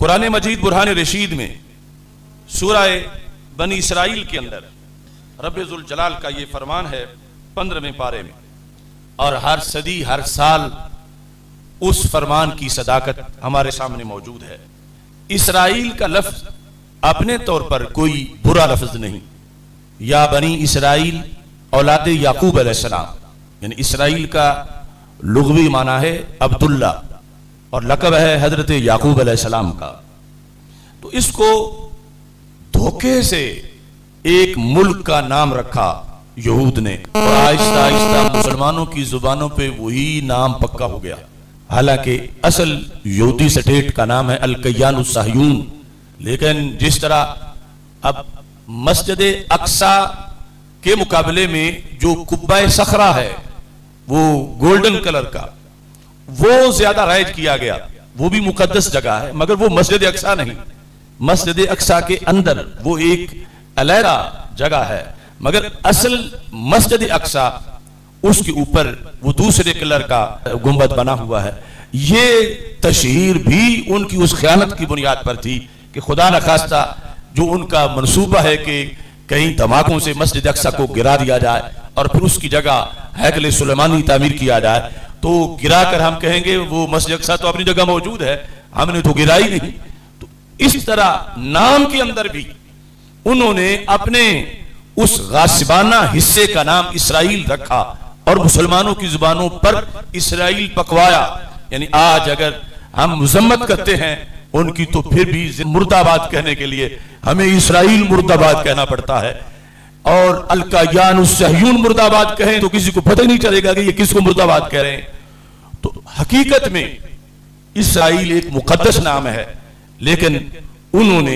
कुरान मजीद बुरहान रशीद में सूरह बनी इसराइल के अंदर रब्बे जुल जलाल का ये फरमान है 15वें पारे में, और हर सदी हर साल उस फरमान की सदाकत हमारे सामने मौजूद है। इसराइल का लफ्ज अपने तौर पर कोई बुरा लफ्ज नहीं। या बनी इसराइल औलाद याकूब अलैहिस्सलाम, यानी इसराइल का लुग़वी माना है अब्दुल्ला और लक़ब है हजरत याकूब अलैहिस्सलाम का। तो इसको धोखे से एक मुल्क का नाम रखा यहूद ने, और आहिस्ता आहिस्ता मुसलमानों की जुबानों पे वही नाम पक्का हो गया। हालांकि असल यहूदी स्टेट का नाम है अल-कय्यानुस सह्यून, लेकिन जिस तरह अब मस्जिद अक्सा के मुकाबले में जो कुब्बा सखरा है वो गोल्डन कलर का, वो ज्यादा राइज किया गया। वो भी मुकद्दस जगह है मगर वो मस्जिद अक्सा नहीं। मस्जिद अक्सा के अंदर वो एक अलहरा जगह है, मगर असल मस्जिद अक्सा उसके ऊपर वो दूसरे कलर का गुंबद बना हुआ है। ये तशहीर भी उनकी उस ख़यानत की बुनियाद पर थी कि खुदा न खास्ता जो उनका मनसूबा है कि कहीं धमाकों से मस्जिद अक्सा को गिरा दिया जाए और फिर उसकी जगह हैकल सुलेमानी तामीर किया जाए, तो गिरा कर हम कहेंगे वो मस्जिद अक्सा तो अपनी जगह मौजूद है, हमने तो गिरा ही नहीं। तो इस तरह नाम के अंदर भी उन्होंने अपने उस गासिबाना हिस्से का नाम इसराइल रखा और मुसलमानों की जुबानों पर इसराइल पकवाया। यानी आज अगर हम मुजम्मत करते हैं उनकी, तो फिर भी मुर्दाबाद कहने के लिए हमें इसराइल मुर्दाबाद कहना पड़ता है, और अल-कय्यानुस सह्यून मुर्दाबाद कहें तो किसी को पता ही नहीं चलेगा कि ये किसको मुर्दाबाद कह रहे हैं। तो हकीकत में इसराइल एक मुकद्दस नाम है, लेकिन उन्होंने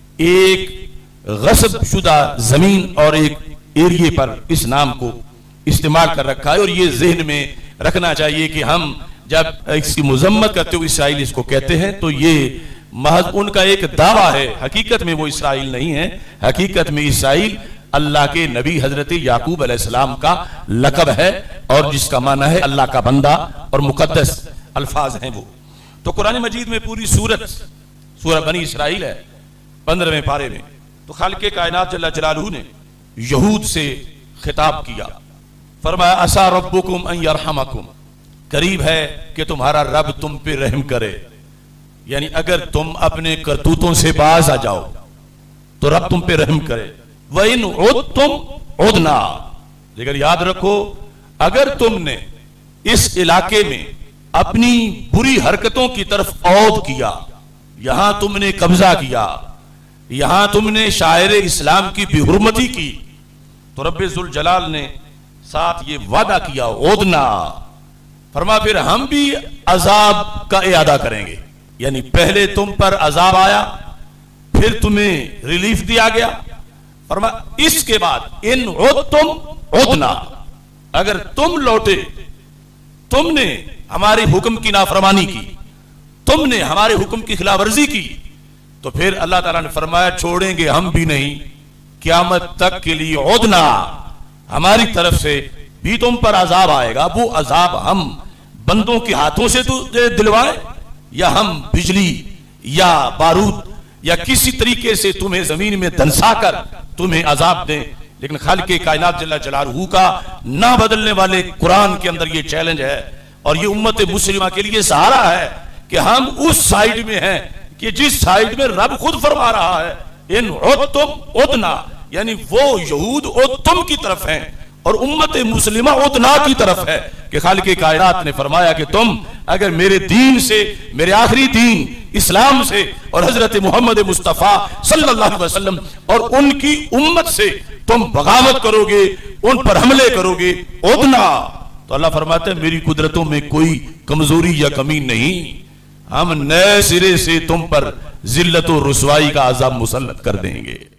एक गस्ब शुदा जमीन और एक एरिए पर इस नाम को इस्तेमाल कर रखा है। और ये जहन में रखना चाहिए कि हम जब इसकी मुजम्मत करते हुए इसराइल इसको कहते हैं तो ये महज उनका एक दावा है, हकीकत में वो इसराइल नहीं है। हकीकत में इसराइल अल्लाह के नबी हजरत याकूब अलैहिस्सलाम का लक़ब है, और जिसका माना है अल्लाह का बंदा, और मुकद्दस अल्फाज हैं वो। तो कुरान मजीद में पूरी सूरह बनी इसराइल है 15वें पारे में। तो खालिक़े कायनात जल्ल जलालहू ने यहूद से खिताब किया, फरमाया असा रब्बुकुम अन यरहमकुम, करीब है कि तुम्हारा रब तुम पे रहम करे। यानी अगर तुम अपने करतूतों से बाज आ जाओ तो रब तुम पे रहम करे। वइन उद्तुम उदना, लेकिन याद रखो अगर तुमने इस इलाके में अपनी बुरी हरकतों की तरफ औद किया, यहां तुमने कब्जा किया, यहां तुमने शायर इस्लाम की बेहुरमती की, तो रब्बे जुल जलाल ने साथ ये वादा किया ओदना, फरमा फिर हम भी अजाब का इयादा करेंगे। यानी पहले तुम पर अजाब आया, फिर तुम्हें रिलीफ दिया गया, फरमा इसके बाद इन तुम ओदना, अगर तुम लौटे, तुमने हमारे हुक्म की नाफरमानी की, तुमने हमारे हुक्म की खिलाफवर्जी की, तो फिर अल्लाह ताला ने फरमाया छोड़ेंगे हम भी नहीं, क़यामत तक के लिए ओदना, हमारी तरफ से भी तुम पर अजाब आएगा। वो अजाब हम बंदों के हाथों से दिलवाएं, या हम बिजली या बारूद या किसी तरीके से तुम्हें जमीन में धंसा कर तुम्हें अजाब दें। लेकिन खालिक़े कायनात जल्ल जलालहू का ना बदलने वाले कुरान के अंदर ये चैलेंज है, और ये उम्मत मुस्लिमा के लिए सहारा है कि हम उस साइड में हैं कि जिस साइड में रब खुद फरमा रहा है इन तुम उदना, यानी वो यहूद तुम की तरफ हैं और उम्मत मुस्लिमा उदना की तरफ है। कि खालिक़े कायनात ने फरमाया कि तुम अगर मेरे दीन से, मेरे आखिरी दीन इस्लाम से और हजरत मोहम्मद मुस्तफ़ा सल्लल्लाहु अलैहि वसल्लम और उनकी उम्मत से तुम बगावत करोगे, उन पर हमले करोगे, उदना, तो अल्लाह फरमाते हैं मेरी कुदरतों में कोई कमजोरी या कमी नहीं, हम नए सिरे से तुम पर जिल्लत और रुसवाई का अज़ाब मुसल्लत कर देंगे।